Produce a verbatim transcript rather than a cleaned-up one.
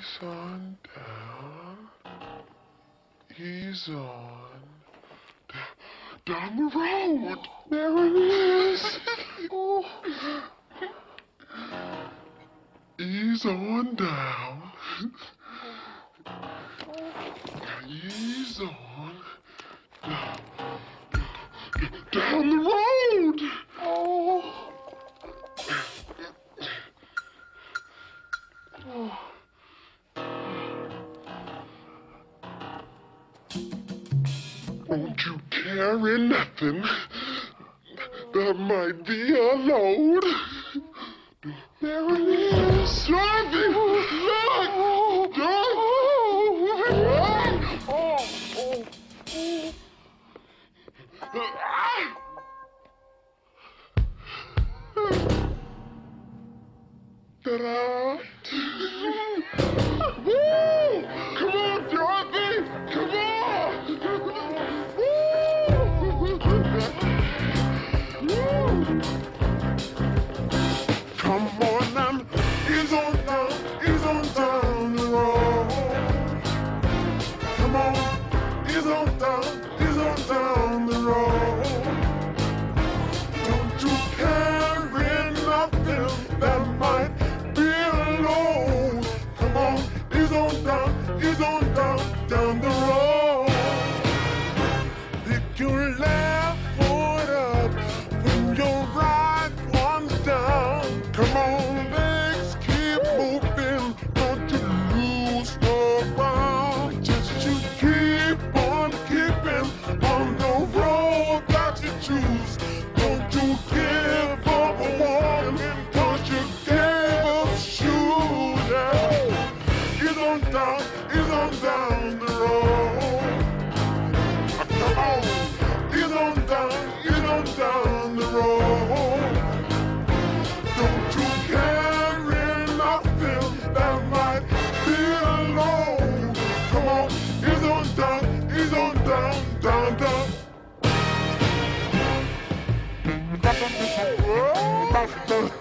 Ease on down. Ease on. Down the road. There it is. Oh. Ease on down. Ease on. Down the road. Oh. Oh. Won't you carry nothing that might be a load? There it is. Dorothy! Look! Dorothy! Oh! Oh! Ta-da! Woo! Come on, Dorothy! Come on! Woo! Come on now, ease on down, ease on down the road. Come on, ease on down, ease on down the road. Don't you carry nothing that might be a load. Come on, ease on down, ease on down, down the road. Pick your left foot up when your right one's down. Come on, legs keep moving, don't you lose no ground. Just you keep on keeping on the road that you choose. Don't you give up walking, cause you gave up shooting. Ease on down, ease on down the road. Come on, ease on down, ease on down the road. Don't you carry nothing that might be a load. Come on, ease on down, ease on down, down, down. Whoa.